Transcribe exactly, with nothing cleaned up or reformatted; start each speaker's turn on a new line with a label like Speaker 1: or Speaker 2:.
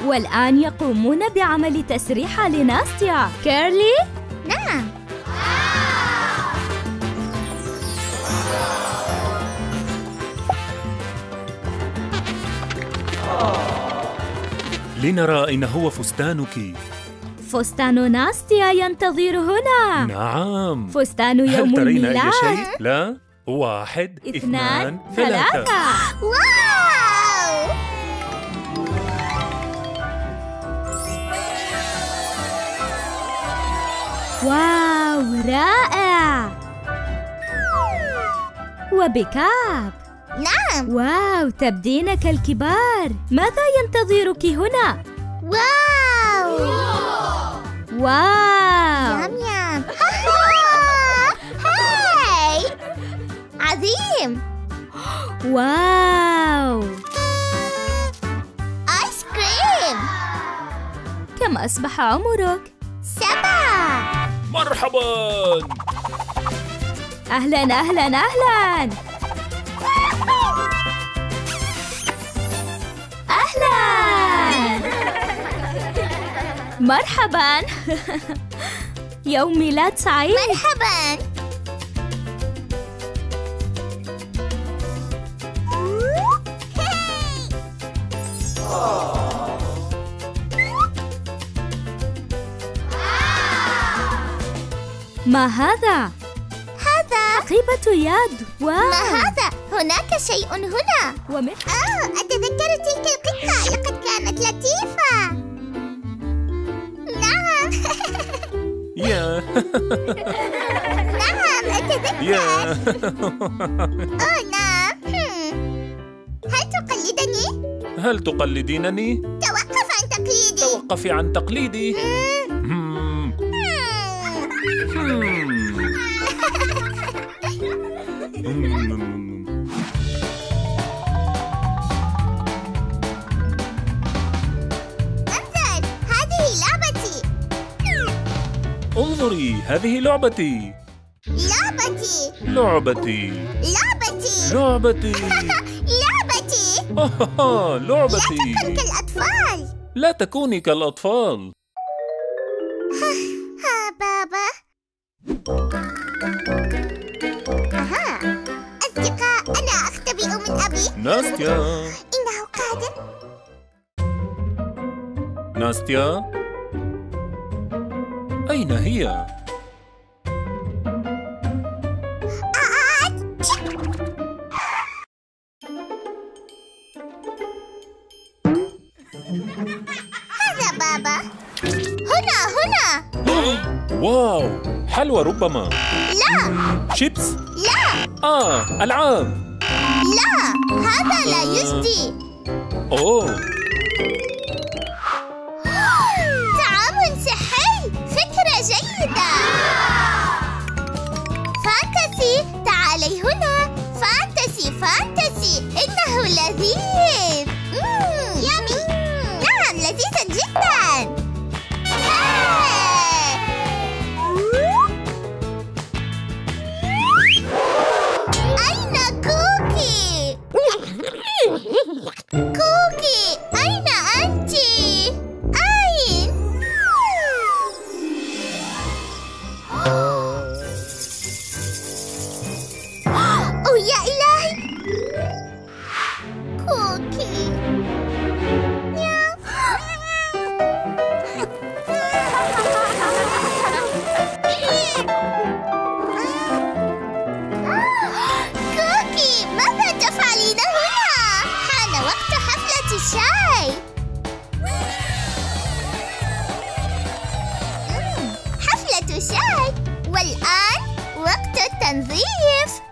Speaker 1: والآن يقومون بعمل تسريحة لناستيا. كيرلي؟
Speaker 2: نعم.
Speaker 3: لنرى أين هو فستانك.
Speaker 1: فستان ناستيا ينتظر هنا.
Speaker 3: نعم.
Speaker 1: فستان يوم
Speaker 3: هل ترين
Speaker 1: الميلاد؟
Speaker 3: أي شيء؟ لا. واحد،
Speaker 1: اثنان،
Speaker 3: اثنان، ثلاثة.
Speaker 2: واو!
Speaker 1: واو، رائع! وبكاب.
Speaker 2: نعم.
Speaker 1: واو، تبدين كالكبار. ماذا ينتظرك هنا؟
Speaker 2: واو!
Speaker 1: واو!
Speaker 2: يام يام. هاي! عظيم!
Speaker 1: واو!
Speaker 2: آيس كريم!
Speaker 1: كم أصبح عمرك؟
Speaker 2: سبعة!
Speaker 3: مرحباً!
Speaker 1: أهلاً أهلاً أهلاً! أهلاً! مرحباً! يوم ميلاد سعيد!
Speaker 2: مرحباً!
Speaker 1: ما هذا؟
Speaker 2: هذا
Speaker 1: حقيبة يد. واو!
Speaker 2: ما هذا؟ هناك شيء هنا.
Speaker 1: ومثل
Speaker 2: آه، أتذكر تلك القطة، لقد كانت لطيفة. نعم.
Speaker 3: يا
Speaker 2: نعم، أتذكر.
Speaker 3: يا
Speaker 2: أوه نعم. هم. هل تقلدني؟
Speaker 3: هل تقلدينني؟
Speaker 2: توقف عن تقليدي.
Speaker 3: توقفي عن تقليدي. مم. مم. مم.
Speaker 2: انظر، هذه لعبتي.
Speaker 3: انظري، هذه لعبتي.
Speaker 2: لعبتي.
Speaker 3: لعبتي.
Speaker 2: لعبتي.
Speaker 3: لعبتي.
Speaker 2: لعبتي.
Speaker 3: آه،
Speaker 2: لا
Speaker 3: لعبتي.
Speaker 2: تكن كالأطفال.
Speaker 3: لا تكوني كالأطفال.
Speaker 2: ها بابا. أها، أصدقاء، أنا أختبئ من أبي.
Speaker 3: ناستيا.
Speaker 2: إنه قادم.
Speaker 3: ناستيا، أين هي؟
Speaker 2: هذا بابا. هنا هنا.
Speaker 3: واو، حلوى ربما.
Speaker 2: لا
Speaker 3: شيبس.
Speaker 2: لا
Speaker 3: آه، ألعاب.
Speaker 2: لا، هذا لا يجدي.
Speaker 3: أوه،
Speaker 2: طعام صحي، فكرة جيدة. فانتسي، تعالي هنا. فانتسي فانتسي، إنه لذيذ. مم، يامي. نعم، لذيذا جدا. أين كوكي؟ كوكي، أين أنت؟ أين؟ أوه يا إلهي! كوكي. مياو. كوكي، ماذا تفعلين هنا؟ حان وقت حفلة الشاي. مم، حفلة شاي، والآن وقت التنظيف.